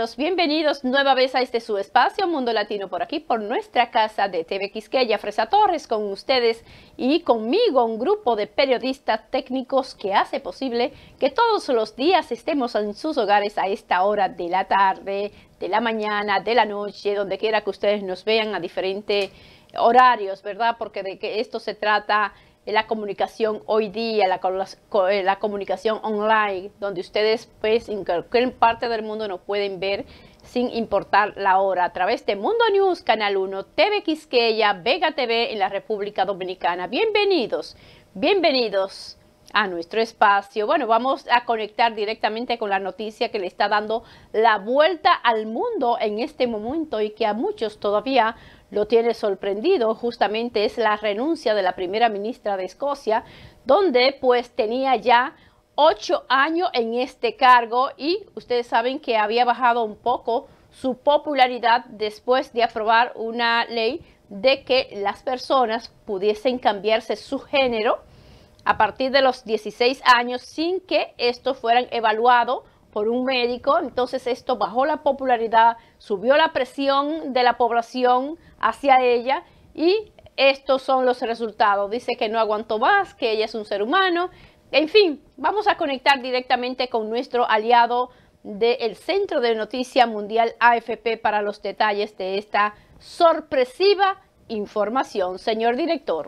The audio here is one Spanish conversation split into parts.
bienvenidos nueva vez a este su espacio Mundo Latino por aquí, por nuestra casa de TV Quisqueya. Fresa Torres con ustedes y conmigo un grupo de periodistas técnicos que hace posible que todos los días estemos en sus hogares a esta hora de la tarde, de la mañana, de la noche, donde quiera que ustedes nos vean a diferentes horarios, ¿verdad? Porque de que esto se trata la comunicación hoy día, la comunicación online, donde ustedes pues en cualquier parte del mundo nos pueden ver sin importar la hora, a través de Mundo News, Canal 1, TV Quisqueya, Vega TV en la República Dominicana. Bienvenidos, bienvenidos a nuestro espacio. Bueno, vamos a conectar directamente con la noticia que le está dando la vuelta al mundo en este momento y que a muchos todavía lo tiene sorprendido. Justamente es la renuncia de la primera ministra de Escocia, donde pues tenía ya 8 años en este cargo y ustedes saben que había bajado un poco su popularidad después de aprobar una ley de que las personas pudiesen cambiarse su género a partir de los 16 años sin que esto fueran evaluado por un médico. Entonces esto bajó la popularidad, subió la presión de la población hacia ella y estos son los resultados. Dice que no aguantó más, que ella es un ser humano. En fin, vamos a conectar directamente con nuestro aliado del Centro de Noticias Mundial AFP para los detalles de esta sorpresiva información. Señor director.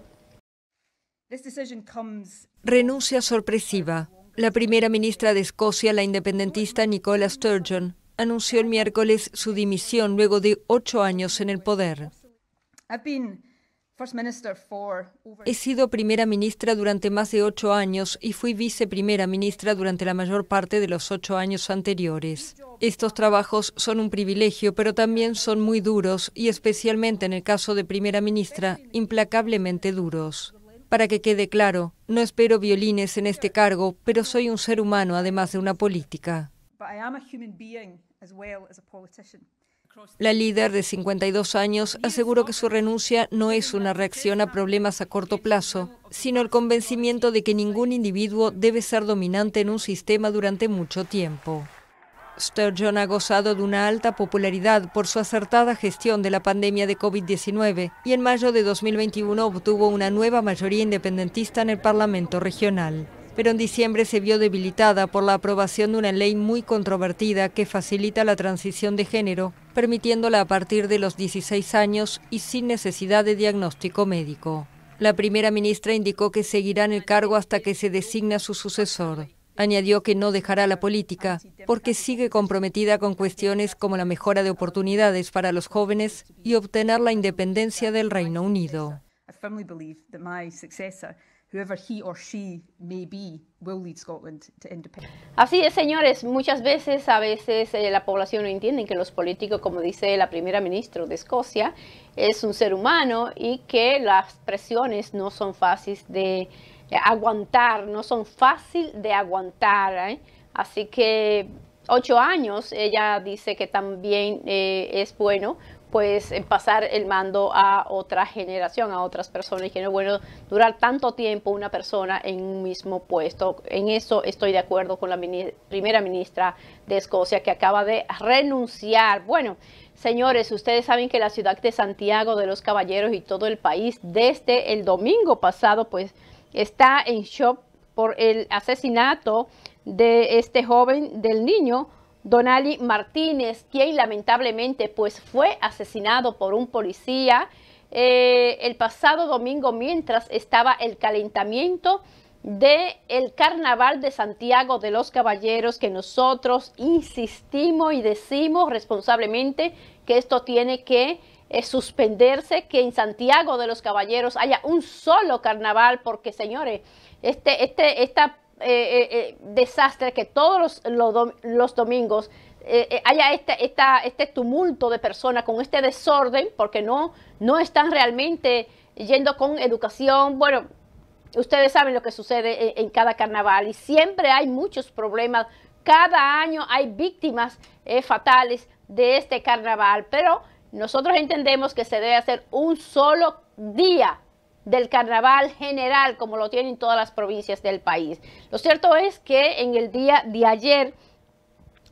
Renuncia sorpresiva. La primera ministra de Escocia, la independentista Nicola Sturgeon, anunció el miércoles su dimisión luego de 8 años en el poder. He sido primera ministra durante más de 8 años y fui viceprimera ministra durante la mayor parte de los 8 años anteriores. Estos trabajos son un privilegio, pero también son muy duros y especialmente en el caso de primera ministra, implacablemente duros. Para que quede claro, no espero violines en este cargo, pero soy un ser humano además de una política. La líder de 52 años aseguró que su renuncia no es una reacción a problemas a corto plazo, sino el convencimiento de que ningún individuo debe ser dominante en un sistema durante mucho tiempo. Sturgeon ha gozado de una alta popularidad por su acertada gestión de la pandemia de COVID-19 y en mayo de 2021 obtuvo una nueva mayoría independentista en el Parlamento regional. Pero en diciembre se vio debilitada por la aprobación de una ley muy controvertida que facilita la transición de género, permitiéndola a partir de los 16 años y sin necesidad de diagnóstico médico. La primera ministra indicó que seguirá en el cargo hasta que se designe a su sucesor. Añadió que no dejará la política porque sigue comprometida con cuestiones como la mejora de oportunidades para los jóvenes y obtener la independencia del Reino Unido. Así es, señores, muchas veces, la población no entiende que los políticos, como dice la primera ministra de Escocia, es un ser humano y que las presiones no son fáciles de aguantar, no son fácil de aguantar, ¿eh? Así que 8 años, ella dice que también es bueno pues pasar el mando a otra generación, a otras personas, y que no es bueno durar tanto tiempo una persona en un mismo puesto. En eso estoy de acuerdo con la primera ministra de Escocia, que acaba de renunciar. Bueno, señores, ustedes saben que la ciudad de Santiago de los Caballeros y todo el país desde el domingo pasado pues está en shock por el asesinato de este joven, del niño Donali Martínez, quien lamentablemente pues fue asesinado por un policía el pasado domingo mientras estaba el calentamiento del Carnaval de Santiago de los Caballeros, que nosotros insistimos y decimos responsablemente que esto tiene que suspenderse, que en Santiago de los Caballeros haya un solo carnaval, porque señores, esta desastre que todos los domingos haya este tumulto de personas con este desorden, porque no están realmente yendo con educación. Bueno, ustedes saben lo que sucede en cada carnaval y siempre hay muchos problemas. Cada año hay víctimas fatales de este carnaval, pero nosotros entendemos que se debe hacer un solo día del carnaval general, como lo tienen todas las provincias del país. Lo cierto es que en el día de ayer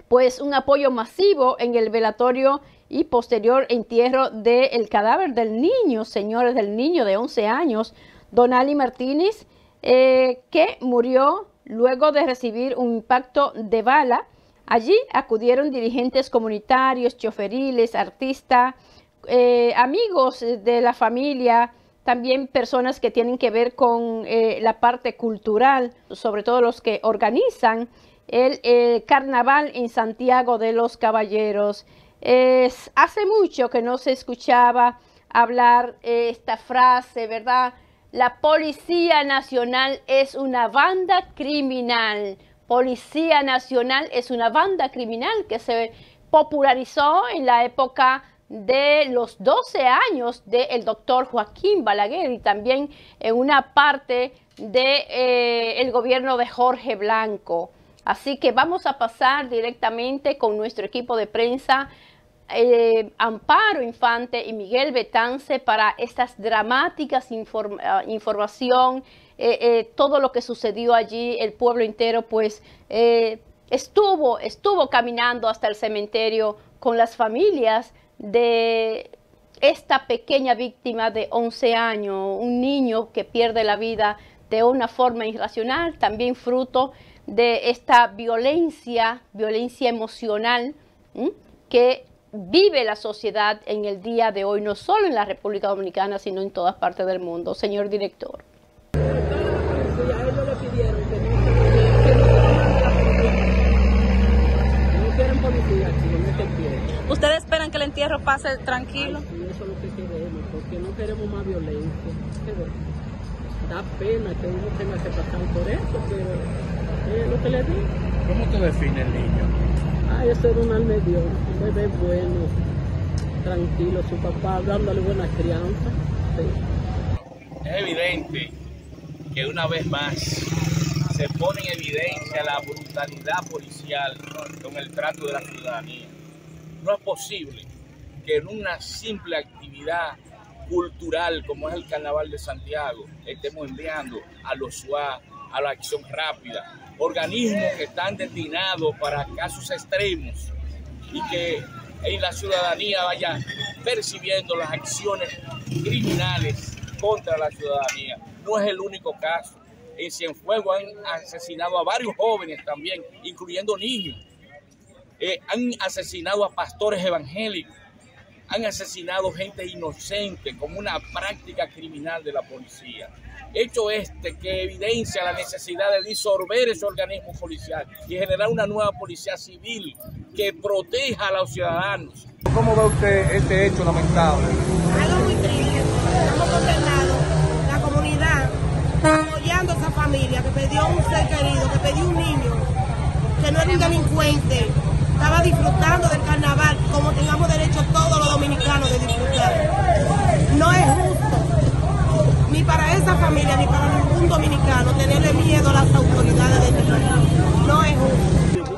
pues un apoyo masivo en el velatorio y posterior entierro del cadáver del niño, señores, del niño de 11 años, Donali Martínez, que murió luego de recibir un impacto de bala. Allí acudieron dirigentes comunitarios, choferiles, artistas, amigos de la familia, también personas que tienen que ver con la parte cultural, sobre todo los que organizan el carnaval en Santiago de los Caballeros. Hace mucho que no se escuchaba hablar esta frase, ¿verdad? La Policía Nacional es una banda criminal. Policía Nacional es una banda criminal que se popularizó en la época de los 12 años del doctor Joaquín Balaguer y también en una parte del gobierno de Jorge Blanco. Así que vamos a pasar directamente con nuestro equipo de prensa, Amparo Infante y Miguel Betance, para estas dramáticas información, todo lo que sucedió allí. El pueblo entero pues estuvo caminando hasta el cementerio con las familias de esta pequeña víctima de 11 años, un niño que pierde la vida de una forma irracional, también fruto de esta violencia emocional que vive la sociedad en el día de hoy, no solo en la República Dominicana, sino en todas partes del mundo. Señor director. ¿Ustedes esperan que el entierro pase tranquilo? Ay, sí, eso es lo que queremos, porque no queremos más violencia. Da pena que uno tenga que pasar por eso, pero es lo que le digo. ¿Cómo te define el niño? Ay, ese era un almedión, un bebé bueno, tranquilo, su papá dándole buena crianza. Sí. Es evidente que una vez más se pone en evidencia la brutalidad policial con el trato de la ciudadanía. No es posible que en una simple actividad cultural como es el Carnaval de Santiago estemos enviando a los SWAT, a la acción rápida, organismos que están destinados para casos extremos y que en la ciudadanía vaya percibiendo las acciones criminales contra la ciudadanía. No es el único caso. En Cienfuegos han asesinado a varios jóvenes también, incluyendo niños. Han asesinado a pastores evangélicos, han asesinado gente inocente como una práctica criminal de la policía. Hecho este que evidencia la necesidad de disolver ese organismo policial y generar una nueva policía civil que proteja a los ciudadanos. ¿Cómo ve usted este hecho lamentable? Algo muy triste, estamos condenados, la comunidad apoyando a esa familia que perdió un ser querido, que perdió un niño, que no era un delincuente, estaba disfrutando del carnaval como tengamos derecho todos los dominicanos de disfrutar. No es justo, ni para esa familia, ni para ningún dominicano, tenerle miedo a las autoridades de este país. No es justo.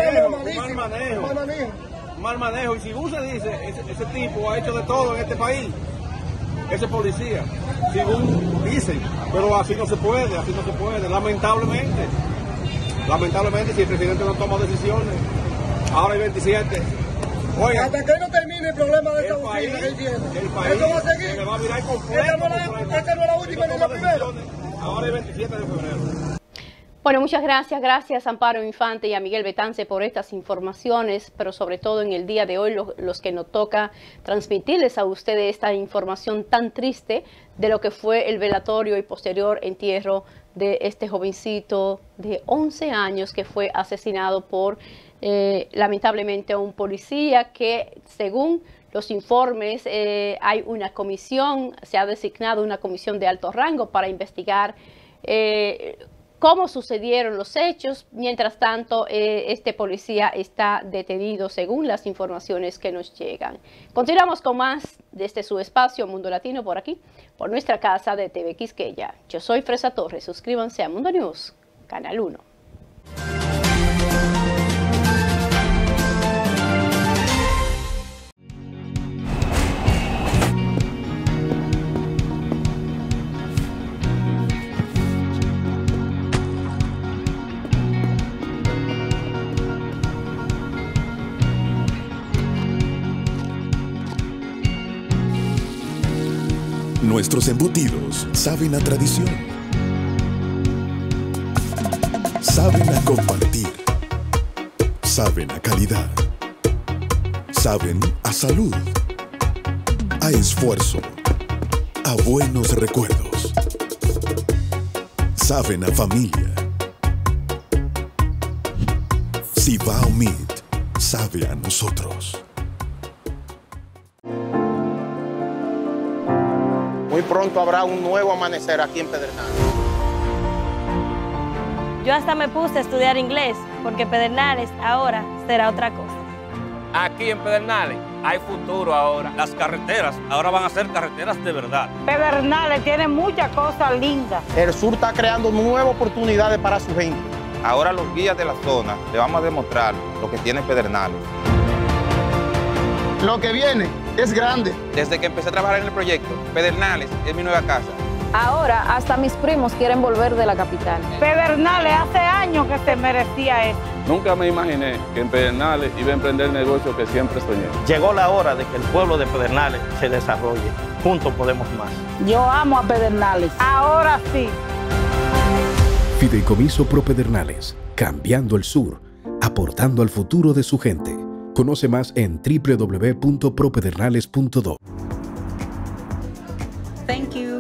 Un mal manejo. Y si usted dice, ese tipo ha hecho de todo en este país, ese policía, según dicen, pero así no se puede, lamentablemente, si el presidente no toma decisiones. Ahora hay 27. Oiga, hasta que no termine el problema de esta oficina, el país esto va a seguir. se va a virar completo. Esta no es la última ni la primera. Ahora hay 27 de febrero. Bueno, muchas gracias Amparo Infante y a Miguel Betance por estas informaciones, pero sobre todo en el día de hoy los que nos toca transmitirles a ustedes esta información tan triste de lo que fue el velatorio y posterior entierro de este jovencito de 11 años que fue asesinado por lamentablemente un policía que, según los informes, hay una comisión, se ha designado una comisión de alto rango para investigar cómo sucedieron los hechos. Mientras tanto, este policía está detenido según las informaciones que nos llegan. Continuamos con más de este su espacio Mundo Latino por aquí, por nuestra casa de TV Quisqueya. Yo soy Fresa Torres. Suscríbanse a Mundo News, Canal 1. Nuestros embutidos saben a tradición. Saben a compartir. Saben a calidad. Saben a salud. A esfuerzo. A buenos recuerdos. Saben a familia. Cibao Meat sabe a nosotros. Muy pronto habrá un nuevo amanecer aquí en Pedernales. Yo hasta me puse a estudiar inglés, porque Pedernales ahora será otra cosa. Aquí en Pedernales hay futuro ahora. Las carreteras ahora van a ser carreteras de verdad. Pedernales tiene muchas cosas lindas. El sur está creando nuevas oportunidades para su gente. Ahora los guías de la zona le vamos a demostrar lo que tiene Pedernales. Lo que viene es grande. Desde que empecé a trabajar en el proyecto, Pedernales es mi nueva casa. Ahora hasta mis primos quieren volver de la capital. Pedernales hace años que se merecía esto. Nunca me imaginé que en Pedernales iba a emprender el negocio que siempre soñé. Llegó la hora de que el pueblo de Pedernales se desarrolle. Juntos podemos más. Yo amo a Pedernales. Ahora sí. Fideicomiso Pro Pedernales, cambiando el sur, aportando al futuro de su gente. Conoce más en www.propedernales.do. Thank you.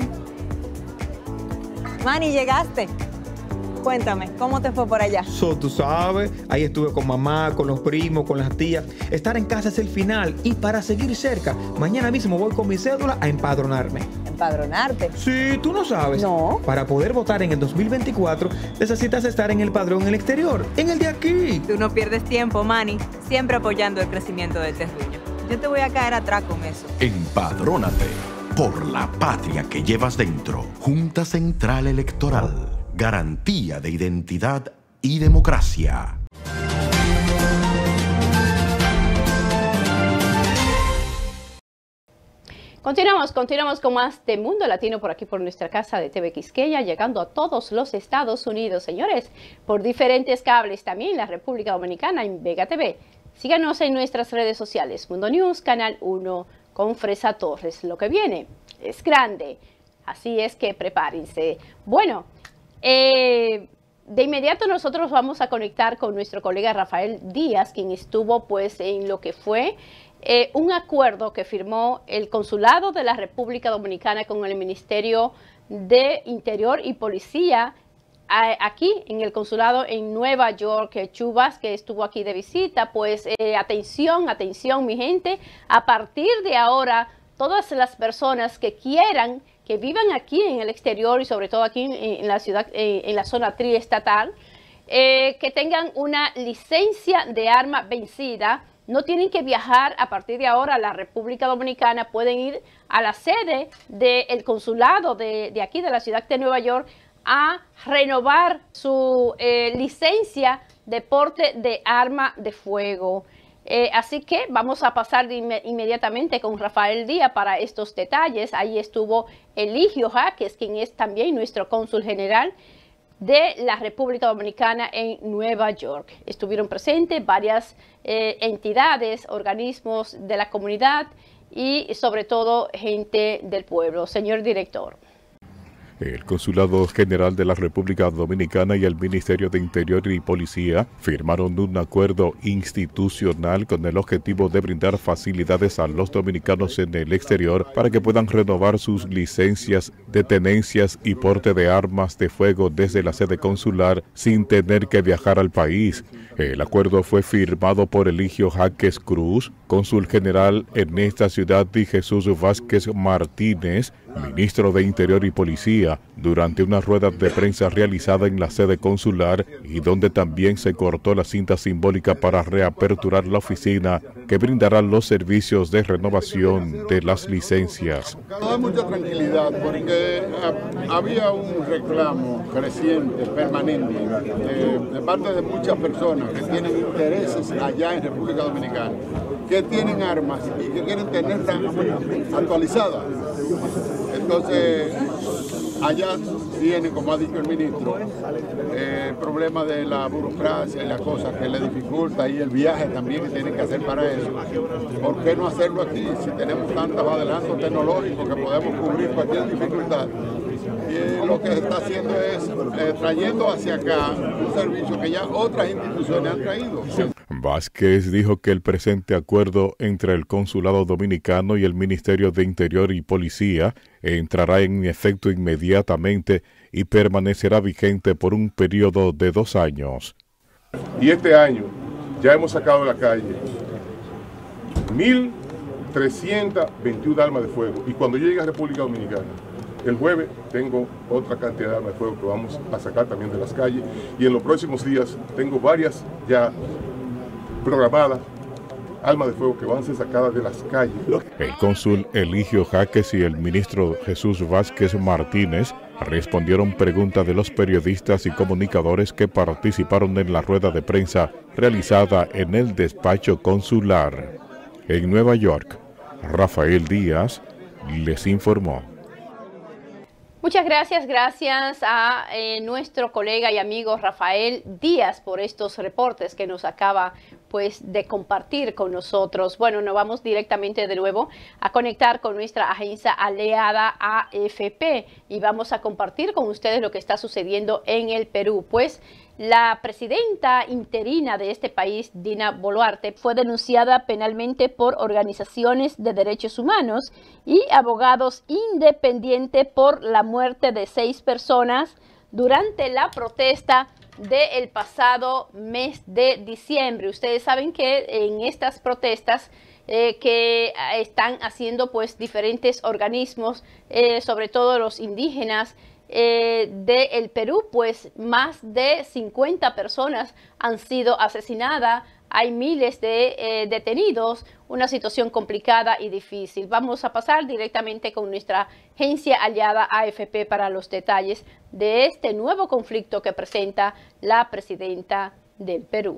Manny, llegaste. Cuéntame, ¿cómo te fue por allá? Tú sabes, ahí estuve con mamá, con los primos, con las tías. Estar en casa es el final y para seguir cerca, mañana mismo voy con mi cédula a empadronarme. ¿Empadronarte? Sí, tú no sabes. No. Para poder votar en el 2024, necesitas estar en el padrón en el exterior, en el de aquí. Tú no pierdes tiempo, Manny, siempre apoyando el crecimiento del terruño. Yo te voy a caer atrás con eso. Empadrónate por la patria que llevas dentro. Junta Central Electoral. Garantía de identidad y democracia. Continuamos con más de Mundo Latino por aquí por nuestra casa de TV Quisqueya, llegando a todos los Estados Unidos, señores, por diferentes cables, también en la República Dominicana, en Vega TV. Síganos en nuestras redes sociales, Mundo News, Canal 1, con Fresa Torres. Lo que viene es grande, así es que prepárense. Bueno, de inmediato nosotros vamos a conectar con nuestro colega Rafael Díaz, quien estuvo pues en lo que fue un acuerdo que firmó el Consulado de la República Dominicana con el Ministerio de Interior y Policía aquí en el Consulado en Nueva York. Chubas, que estuvo aquí de visita, pues atención mi gente, a partir de ahora todas las personas que quieran, que vivan aquí en el exterior y sobre todo aquí en la ciudad, en la zona triestatal, que tengan una licencia de arma vencida, no tienen que viajar a partir de ahora a la República Dominicana, pueden ir a la sede del consulado de aquí de la ciudad de Nueva York a renovar su licencia de porte de arma de fuego. Así que vamos a pasar inmediatamente con Rafael Díaz para estos detalles. Ahí estuvo Eligio Jaques, quien es también nuestro cónsul general de la República Dominicana en Nueva York. Estuvieron presentes varias entidades, organismos de la comunidad y sobre todo gente del pueblo. Señor director. El Consulado General de la República Dominicana y el Ministerio de Interior y Policía firmaron un acuerdo institucional con el objetivo de brindar facilidades a los dominicanos en el exterior para que puedan renovar sus licencias de tenencias y porte de armas de fuego desde la sede consular sin tener que viajar al país. El acuerdo fue firmado por Eligio Jaques Cruz, cónsul general en esta ciudad, y Jesús Vázquez Martínez, ministro de Interior y Policía, durante una rueda de prensa realizada en la sede consular y donde también se cortó la cinta simbólica para reaperturar la oficina que brindará los servicios de renovación de las licencias. Nos da mucha tranquilidad porque había un reclamo creciente, permanente, de parte de muchas personas que tienen intereses allá en República Dominicana, que tienen armas y que quieren tenerlas actualizadas. Entonces, allá tiene, como ha dicho el ministro, el problema de la burocracia y las cosas que le dificulta y el viaje también que tienen que hacer para eso. ¿Por qué no hacerlo aquí si tenemos tantos adelantos tecnológicos que podemos cubrir cualquier dificultad? Y lo que se está haciendo es trayendo hacia acá un servicio que ya otras instituciones han traído. Vázquez dijo que el presente acuerdo entre el Consulado Dominicano y el Ministerio de Interior y Policía entrará en efecto inmediatamente y permanecerá vigente por un periodo de 2 años. Y este año ya hemos sacado de la calle 1.321 armas de fuego. Y cuando yo llegue a República Dominicana, el jueves tengo otra cantidad de armas de fuego que vamos a sacar también de las calles. Y en los próximos días tengo varias ya programadas armas de fuego que van a ser sacadas de las calles. El cónsul Eligio Jaques y el ministro Jesús Vázquez Martínez respondieron preguntas de los periodistas y comunicadores que participaron en la rueda de prensa realizada en el despacho consular. En Nueva York, Rafael Díaz les informó. Muchas gracias a nuestro colega y amigo Rafael Díaz por estos reportes que nos acaba pues de compartir con nosotros. Bueno, nos vamos directamente de nuevo a conectar con nuestra agencia aliada AFP y vamos a compartir con ustedes lo que está sucediendo en el Perú. Pues la presidenta interina de este país, Dina Boluarte, fue denunciada penalmente por organizaciones de derechos humanos y abogados independientes por la muerte de 6 personas durante la protesta del pasado mes de diciembre. Ustedes saben que en estas protestas que están haciendo pues diferentes organismos, sobre todo los indígenas, del Perú, pues más de 50 personas han sido asesinadas, hay miles de detenidos, una situación complicada y difícil. Vamos a pasar directamente con nuestra agencia aliada AFP para los detalles de este nuevo conflicto que presenta la presidenta del Perú.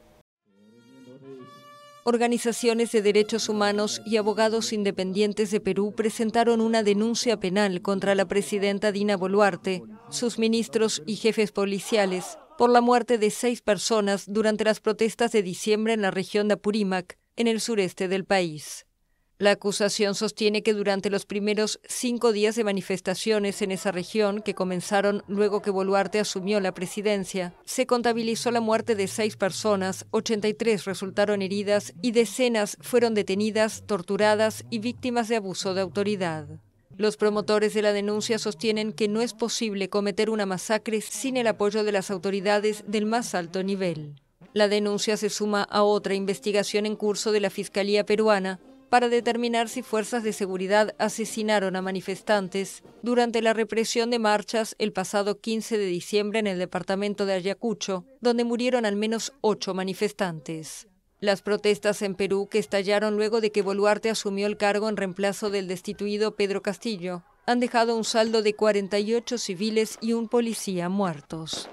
Organizaciones de derechos humanos y abogados independientes de Perú presentaron una denuncia penal contra la presidenta Dina Boluarte, sus ministros y jefes policiales, por la muerte de 6 personas durante las protestas de diciembre en la región de Apurímac, en el sureste del país. La acusación sostiene que durante los primeros 5 días de manifestaciones en esa región, que comenzaron luego que Boluarte asumió la presidencia, se contabilizó la muerte de 6 personas, 83 resultaron heridas y decenas fueron detenidas, torturadas y víctimas de abuso de autoridad. Los promotores de la denuncia sostienen que no es posible cometer una masacre sin el apoyo de las autoridades del más alto nivel. La denuncia se suma a otra investigación en curso de la Fiscalía peruana para determinar si fuerzas de seguridad asesinaron a manifestantes durante la represión de marchas el pasado 15 de diciembre en el departamento de Ayacucho, donde murieron al menos 8 manifestantes. Las protestas en Perú, que estallaron luego de que Boluarte asumió el cargo en reemplazo del destituido Pedro Castillo, han dejado un saldo de 48 civiles y un policía muertos.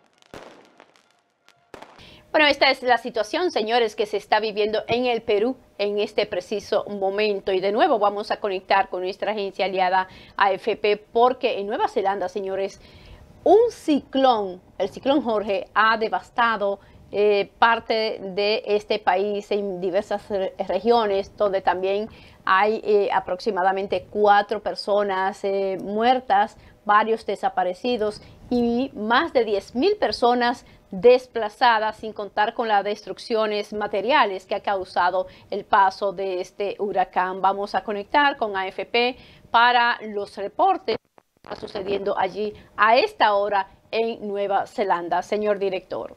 Bueno, esta es la situación, señores, que se está viviendo en el Perú en este preciso momento. Y de nuevo vamos a conectar con nuestra agencia aliada AFP porque en Nueva Zelanda, señores, un ciclón, el ciclón Jorge, ha devastado parte de este país en diversas regiones, donde también hay aproximadamente 4 personas muertas, varios desaparecidos y más de 10.000 personas desplazadas, sin contar con las destrucciones materiales que ha causado el paso de este huracán. Vamos a conectar con AFP para los reportes que está sucediendo allí a esta hora en Nueva Zelanda. Señor director.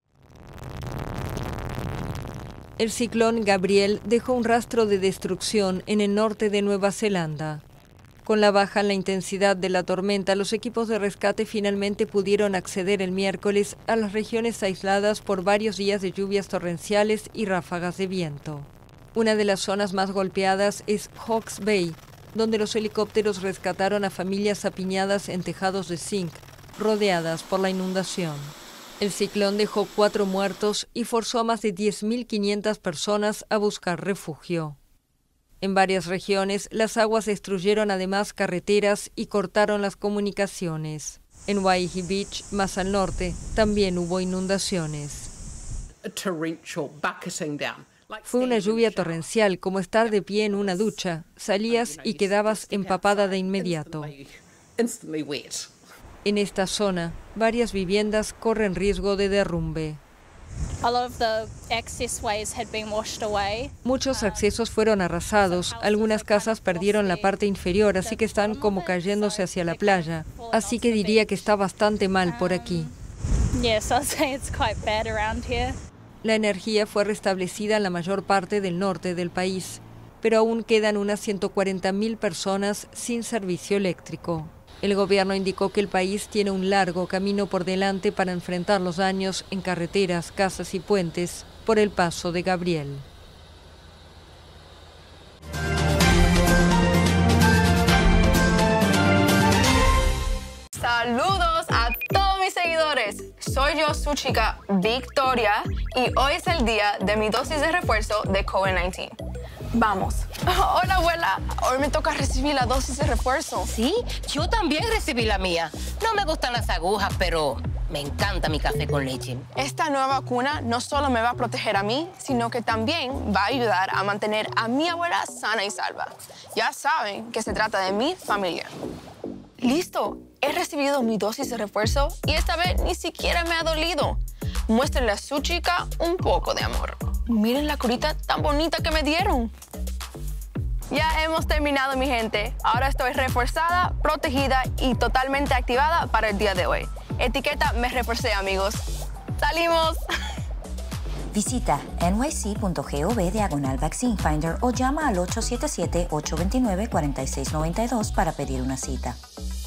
El ciclón Gabriel dejó un rastro de destrucción en el norte de Nueva Zelanda. Con la baja en la intensidad de la tormenta, los equipos de rescate finalmente pudieron acceder el miércoles a las regiones aisladas por varios días de lluvias torrenciales y ráfagas de viento. Una de las zonas más golpeadas es Hawke's Bay, donde los helicópteros rescataron a familias apiñadas en tejados de zinc, rodeadas por la inundación. El ciclón dejó 4 muertos y forzó a más de 10.500 personas a buscar refugio. En varias regiones, las aguas destruyeron además carreteras y cortaron las comunicaciones. En Waiheke Beach, más al norte, también hubo inundaciones. Fue una lluvia torrencial, como estar de pie en una ducha. Salías y quedabas empapada de inmediato. En esta zona, varias viviendas corren riesgo de derrumbe. Muchos accesos fueron arrasados, algunas casas perdieron la parte inferior, así que están como cayéndose hacia la playa. Así que diría que está bastante mal por aquí. La energía fue restablecida en la mayor parte del norte del país, pero aún quedan unas 140.000 personas sin servicio eléctrico. El gobierno indicó que el país tiene un largo camino por delante para enfrentar los daños en carreteras, casas y puentes por el paso de Gabriel. Saludos a todos mis seguidores. Soy yo, su chica Victoria, y hoy es el día de mi dosis de refuerzo de COVID-19. Vamos. Hola, abuela. Hoy me toca recibir la dosis de refuerzo. Sí, yo también recibí la mía. No me gustan las agujas, pero me encanta mi café con leche. Esta nueva vacuna no solo me va a proteger a mí, sino que también va a ayudar a mantener a mi abuela sana y salva. Ya saben que se trata de mi familia. ¡Listo! He recibido mi dosis de refuerzo y esta vez ni siquiera me ha dolido. Muéstrenle a su chica un poco de amor. Miren la curita tan bonita que me dieron. Ya hemos terminado, mi gente. Ahora estoy reforzada, protegida y totalmente activada para el día de hoy. Etiqueta me reforcé, amigos. ¡Salimos! Visita nyc.gov/Vaccine Finder o llama al 877-829-4692 para pedir una cita.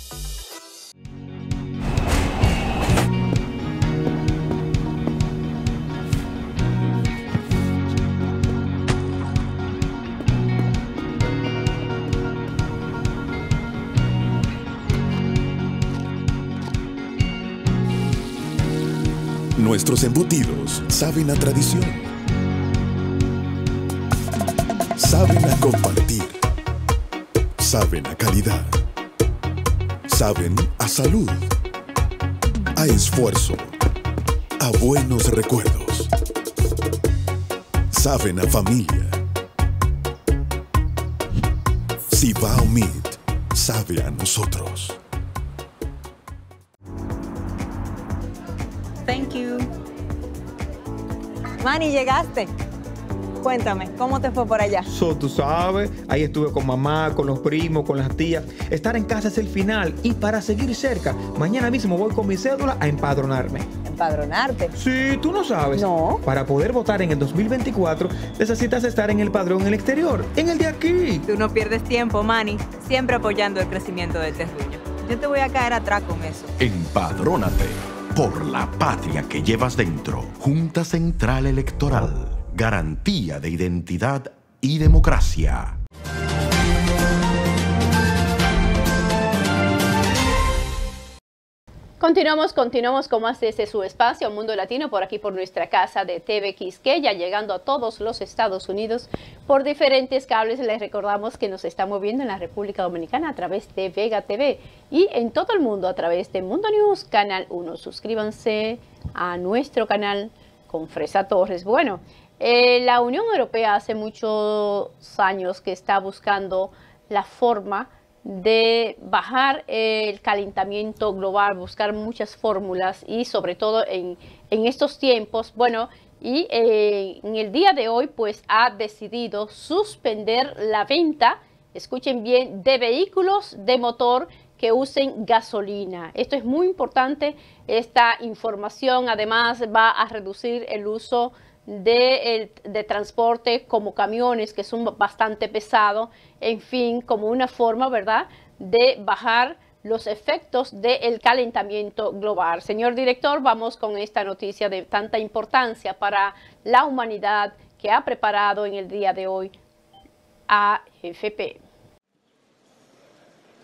Nuestros embutidos saben a tradición, saben a compartir, saben a calidad, saben a salud, a esfuerzo, a buenos recuerdos, saben a familia. Cibao Meat sabe a nosotros. Thank you. Manny, llegaste. Cuéntame, ¿cómo te fue por allá? Tú sabes, ahí estuve con mamá, con los primos, con las tías. Estar en casa es el final y para seguir cerca, mañana mismo voy con mi cédula a empadronarme. ¿Empadronarte? Sí, tú no sabes. No. Para poder votar en el 2024 necesitas estar en el padrón en el exterior, en el de aquí. Tú no pierdes tiempo, Manny, siempre apoyando el crecimiento de terruño. Yo te voy a caer atrás con eso. Empadrónate por la patria que llevas dentro. Junta Central Electoral. Garantía de identidad y democracia. Continuamos con más desde su espacio Mundo Latino, por aquí por nuestra casa de TV Quisqueya, llegando a todos los Estados Unidos por diferentes cables. Les recordamos que nos estamos viendo en la República Dominicana a través de Vega TV y en todo el mundo a través de Mundo News, Canal 1. Suscríbanse a nuestro canal con Fresa Torres. Bueno, la Unión Europea hace muchos años que está buscando la forma de bajar el calentamiento global, buscar muchas fórmulas y sobre todo en estos tiempos, bueno, y en el día de hoy pues ha decidido suspender la venta, escuchen bien, de vehículos de motor que usen gasolina. Esto es muy importante, esta información además va a reducir el uso de transporte como camiones que son bastante pesados, en fin, como una forma, ¿verdad?, de bajar los efectos del calentamiento global. Señor director, vamos con esta noticia de tanta importancia para la humanidad que ha preparado en el día de hoy AFP.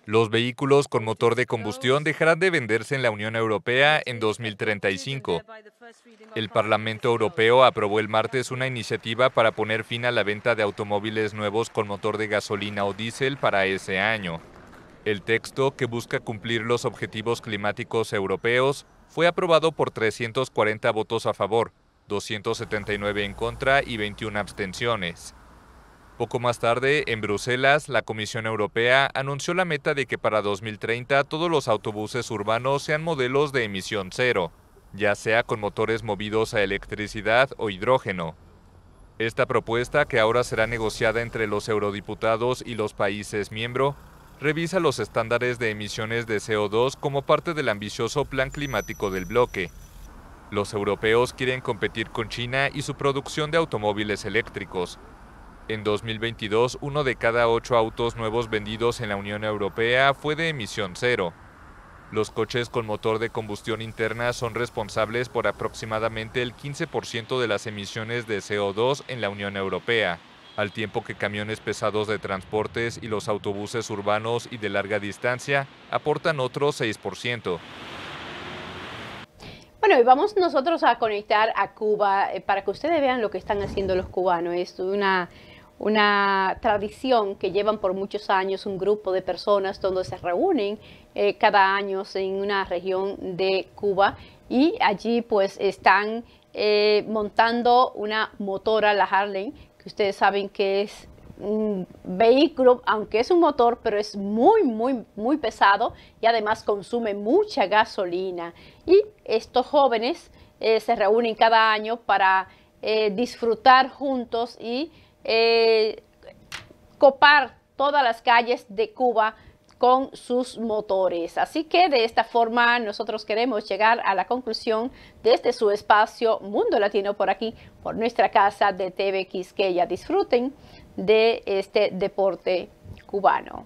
Los vehículos con motor de combustión dejarán de venderse en la Unión Europea en 2035. El Parlamento Europeo aprobó el martes una iniciativa para poner fin a la venta de automóviles nuevos con motor de gasolina o diésel para ese año. El texto, que busca cumplir los objetivos climáticos europeos, fue aprobado por 340 votos a favor, 279 en contra y 21 abstenciones. Poco más tarde, en Bruselas, la Comisión Europea anunció la meta de que para 2030 todos los autobuses urbanos sean modelos de emisión cero, ya sea con motores movidos a electricidad o hidrógeno. Esta propuesta, que ahora será negociada entre los eurodiputados y los países miembros, revisa los estándares de emisiones de CO2 como parte del ambicioso plan climático del bloque. Los europeos quieren competir con China y su producción de automóviles eléctricos. En 2022, 1 de cada 8 autos nuevos vendidos en la Unión Europea fue de emisión cero. Los coches con motor de combustión interna son responsables por aproximadamente el 15% de las emisiones de CO2 en la Unión Europea, al tiempo que camiones pesados de transportes y los autobuses urbanos y de larga distancia aportan otro 6%. Bueno, y vamos nosotros a conectar a Cuba para que ustedes vean lo que están haciendo los cubanos. Es una tradición que llevan por muchos años un grupo de personas donde se reúnen cada año en una región de Cuba y allí pues están montando una motora, la Harley, que ustedes saben que es un vehículo, aunque es un motor, pero es muy pesado y además consume mucha gasolina. Y estos jóvenes se reúnen cada año para disfrutar juntos y copar todas las calles de Cuba con sus motores. Así que de esta forma nosotros queremos llegar a la conclusión desde su espacio Mundo Latino por aquí, por nuestra casa de TV Quisqueya. Disfruten de este deporte cubano.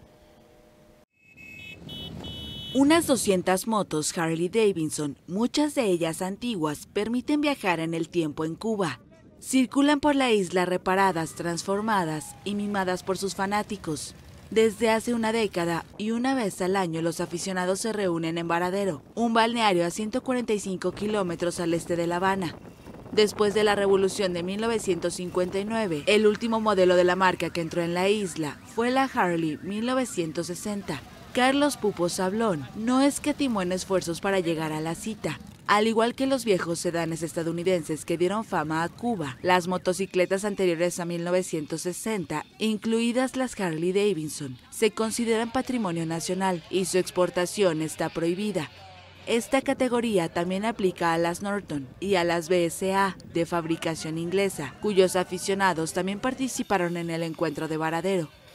Unas 200 motos Harley Davidson, muchas de ellas antiguas, permiten viajar en el tiempo en Cuba. Circulan por la isla reparadas, transformadas y mimadas por sus fanáticos. Desde hace una década y una vez al año los aficionados se reúnen en Varadero, un balneario a 145 kilómetros al este de La Habana. Después de la revolución de 1959, el último modelo de la marca que entró en la isla fue la Harley 1960. Carlos Pupo Sablón no escatimó en esfuerzos para llegar a la cita. Al igual que los viejos sedanes estadounidenses que dieron fama a Cuba, las motocicletas anteriores a 1960, incluidas las Harley Davidson, se consideran patrimonio nacional y su exportación está prohibida. Esta categoría también aplica a las Norton y a las BSA de fabricación inglesa, cuyos aficionados también participaron en el encuentro de Varadero.